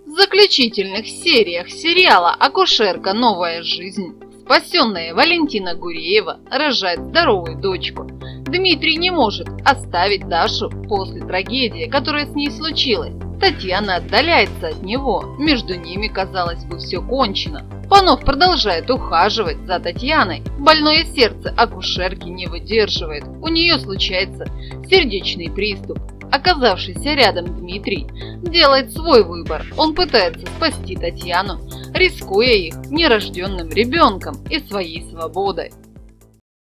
В заключительных сериях сериала «Акушерка. Новая жизнь» спасенная Валентина Гуреева рожает здоровую дочку. Дмитрий не может оставить Дашу после трагедии, которая с ней случилась. Татьяна отдаляется от него, между ними, казалось бы, все кончено. Панов продолжает ухаживать за Татьяной. Больное сердце акушерки не выдерживает, у нее случается сердечный приступ. Оказавшийся рядом Дмитрий делает свой выбор. Он пытается спасти Татьяну, рискуя их нерожденным ребенком и своей свободой.